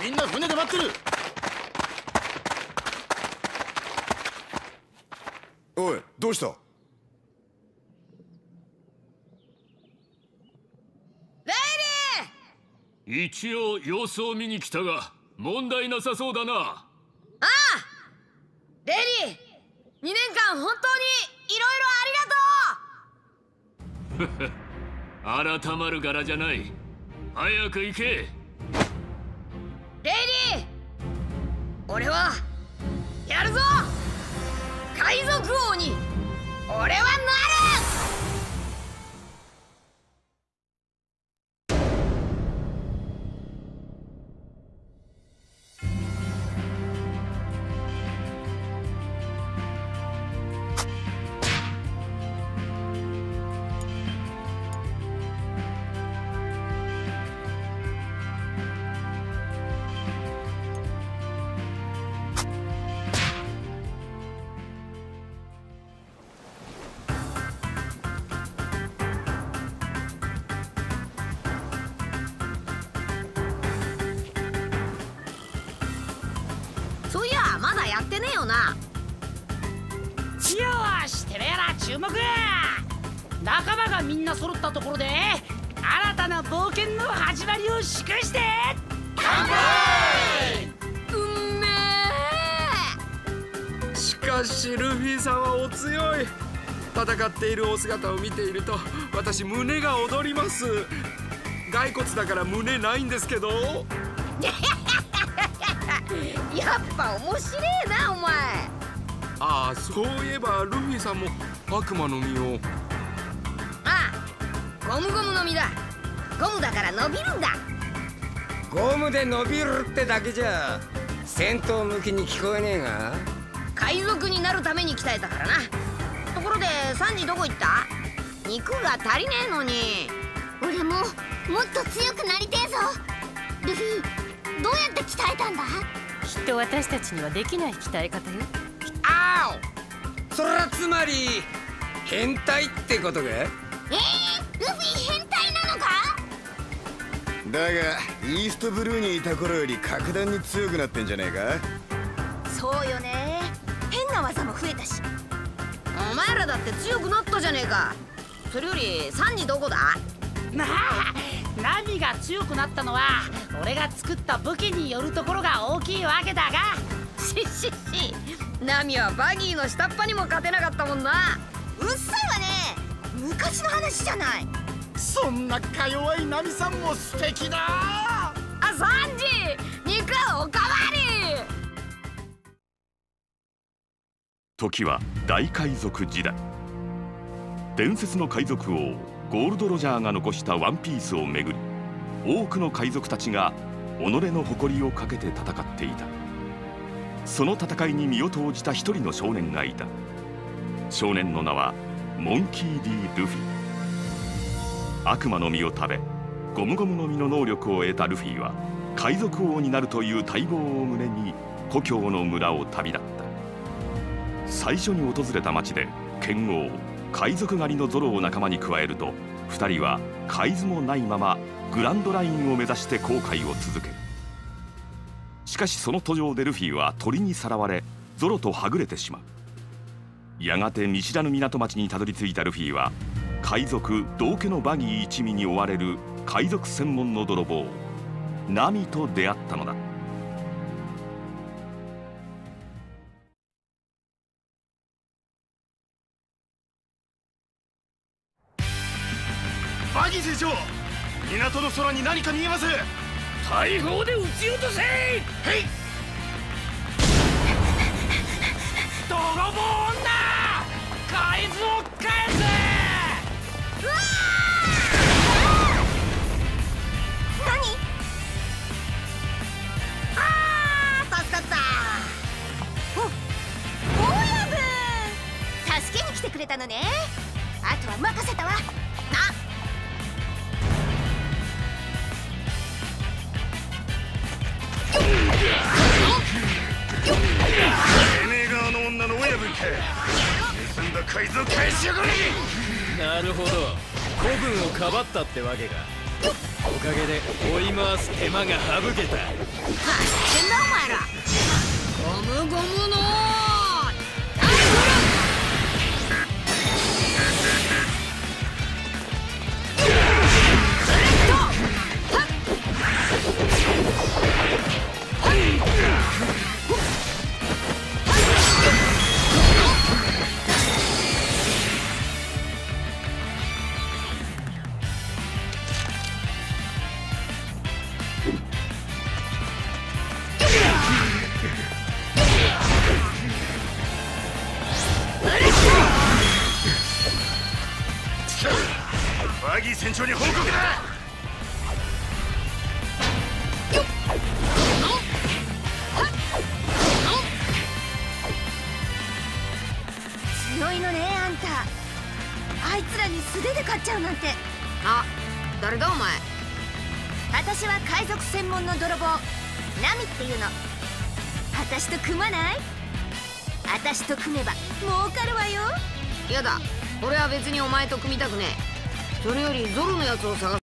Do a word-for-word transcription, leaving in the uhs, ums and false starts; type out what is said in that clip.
みんな船で待ってる。 おい、どうした？ レイリー！ 一応様子を見に来たが問題なさそうだな。 ああ、レイリー、にねんかん本当にいろいろありがとう。 改まる柄じゃない。早く行け。 レイリー、俺はやるぞ。海賊王に俺はなる。そういやまだやってねえよな。 よーし、てめえら注目。仲間がみんな揃ったところで新たな冒険の始まりを祝して乾杯。 うんめえ。 しかしルフィさんはお強い。戦っているお姿を見ていると私胸が躍ります。骸骨だから胸ないんですけど。 やっぱ面白えなお前。 ああ、そういえばルフィさんも悪魔の実を。 ああ、ゴムゴムの実だ。ゴムだから伸びるんだ。 ゴムで伸びるってだけじゃ戦闘向きに聞こえねえが。 海賊になるために鍛えたからな。ところでサンジどこ行った？肉が足りねえのに。 俺ももっと強くなりてえぞ。ルフィ、どうやって鍛えたんだ？ きっと私たちにはできない鍛え方よ。 あお、それはつまり変態ってことか？ えー、ルフィ変態なのか？ だがイーストブルーにいた頃より格段に強くなってんじゃねえか？ そうよね。変な技も増えたし。お前らだって強くなったじゃねえか。それよりサンジどこだ？ なあ、ナミが強くなったのは俺が作った武器によるところが大きいわけだが。 しっしっし、ナミはバギーの下っ端にも勝てなかったもんな。 うっさいわね。昔の話じゃない。 そんなか弱いナミさんも素敵だ。 あ、サンジ、肉おかわり。 時は大海賊時代。伝説の海賊王ゴールド・ロジャーが残したワンピースをめぐり、多くの海賊たちが己の誇りをかけて戦っていた。その戦いに身を投じた一人の少年がいた。少年の名はモンキー・ディ・ルフィ。悪魔の実を食べゴムゴムの実の能力を得たルフィは海賊王になるという待望を胸に故郷の村を旅立った。最初に訪れた町で剣王海賊狩りのゾロを仲間に加えると、二人は海図もないままグランドラインを目指して航海を続ける。しかしその途上でルフィは鳥にさらわれゾロとはぐれてしまう。やがて見知らぬ港町にたどり着いたルフィは海賊道家のバギー一味に追われる海賊専門の泥棒ナミと出会ったのだ。 バギー船長、港の空に何か見えます。 大砲で撃ち落とせ。へい。 泥棒女、海図を返せ。 うわー！何？ あー、助かった。 お、大家分、助けに来てくれたのね。あとは任せたわ。な。 てめえ側の女の親分か。盗んだ海賊返しやがれ。 なるほど、古軍をかばったってわけか。 おかげで追い回す手間が省けた。 何してんだお前ら。ゴムゴムのバギー船長に報告だ。 強いのねあんた。あいつらに素手で勝っちゃうなんて。 あ、誰だお前。 私は海賊専門の泥棒ナミっていうの。私と組まない？私と組めば儲かるわよ。 やだ、俺は別にお前と組みたくねえ。それよりゾロのやつを探す。